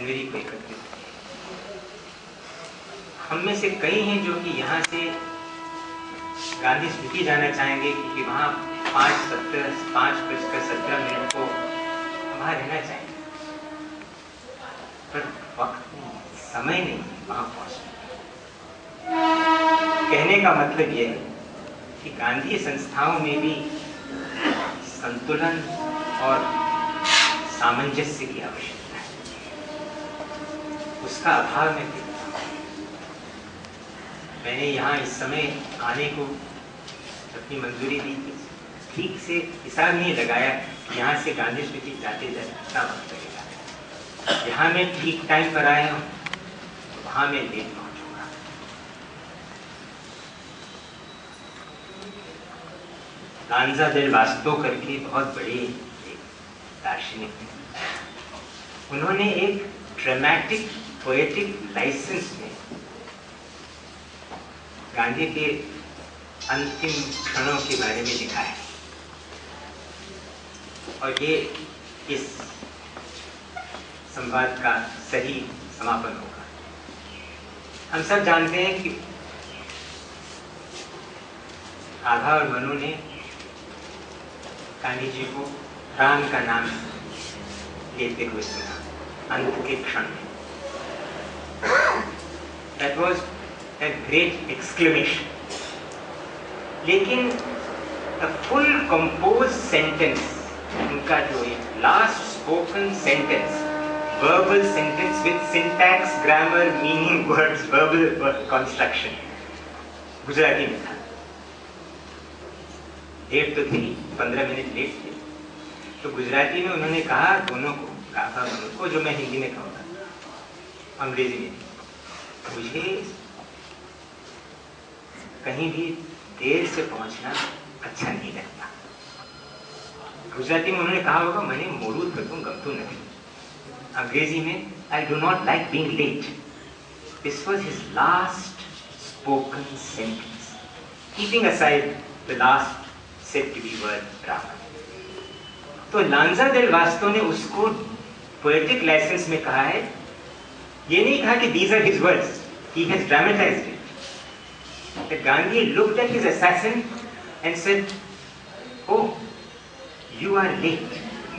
जनवरी को एकत्रित किए। हम में से कई हैं जो कि यहाँ से गांधी स्मृति जाना चाहेंगे, क्योंकि वहाँ 5:17 को वहाँ रहना चाहेंगे, पर वक्त नहीं, समय नहीं वहाँ पहुँचने। कहने का मतलब यह है कि गांधी संस्थाओं में भी संतुलन और सामंजस्य की आवश्यकता है। उसका अभाव मैं देखता हूँ। मैंने यहाँ इस समय आने को अपनी मंजूरी दी थी, ठीक से हिसाब नहीं लगाया कि यहाँ से गांधी स्मृति जाते जाते कितना वक्त लगेगा। यहाँ मैं ठीक टाइम पर आया हूँ, वहाँ मैं लेट पहुँचूंगा। लांजा देल वास्तो करके बहुत बड़े दार्शनिक थे। उन्होंने एक ड्रामेटिक पोएटिक लाइसेंस में गांधी के अंतिम क्षणों के बारे में लिखा है, और ये इस संवाद का सही समापन होगा। हम सब जानते हैं कि आभा और मनु ने गांधी जी को राम का नाम लेते हुए सुना अंत के क्षण में। That was a great exclamation. लेकिन a full composed sentence, उनका जो एक last spoken sentence, verbal sentence with syntax, grammar, meaning, words, verbal construction, Gujarati में था। लेट तो थी, 15 मिनट लेट थे, तो गुजराती में उन्होंने कहा दोनों को, आभा मनु को, जो मैं हिंदी में कहूँगा, अंग्रेजी में, मुझे कहीं भी देर से पहुंचना अच्छा नहीं लगता। गुजराती में उन्होंने कहा होगा, मैंने मोड़ू थकूं गमतू नहीं। अंग्रेजी में, I do not like being late. This was his last spoken sentence, keeping aside the last said to be word Rama. तो लांजा देल वास्तो ने उसको पोएटिक लाइसेंस में कहा है, ये नहीं कहा कि these are his words, he has dramatized it. That Gandhi looked at his assassin and said, "Oh, you are late."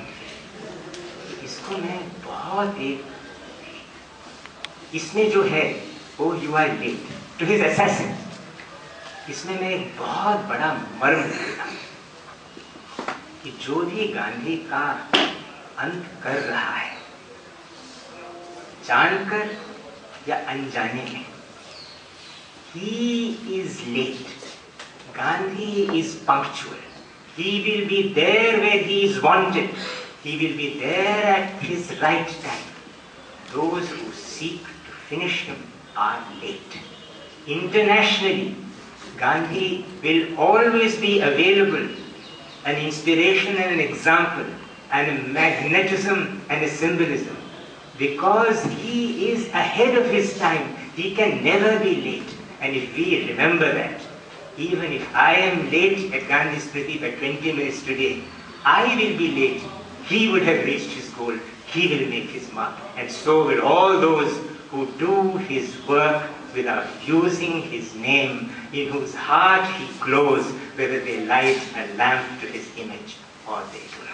इसको मैं बहुत एक, इसमें जो है, "Oh, you are late" to his assassin, इसमें मैं एक बहुत बड़ा मर्म देखता हूँ कि जो भी गांधी का अंत कर रहा है, जानकर या अनजाने में, he is late. Gandhi is punctual. He will be there where he is wanted. He will be there at his right time. Those who seek to finish him are late. Internationally, Gandhi will always be available, an inspiration and an example, and a magnetism and a symbolism. Because he is ahead of his time, he can never be late. And if we remember that, even if I am late at Gandhi Smriti by 20 minutes today, I will be late. He would have reached his goal. He will make his mark. And so will all those who do his work without using his name, in whose heart he glows, whether they light a lamp to his image or they do not.